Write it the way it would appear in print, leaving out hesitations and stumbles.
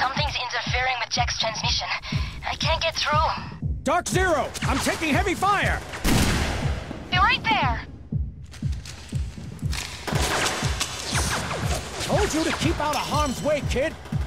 Something's interfering with Jack's transmission. I can't get through. Dark Zero, I'm taking heavy fire! Be right there! Told you to keep out of harm's way, kid!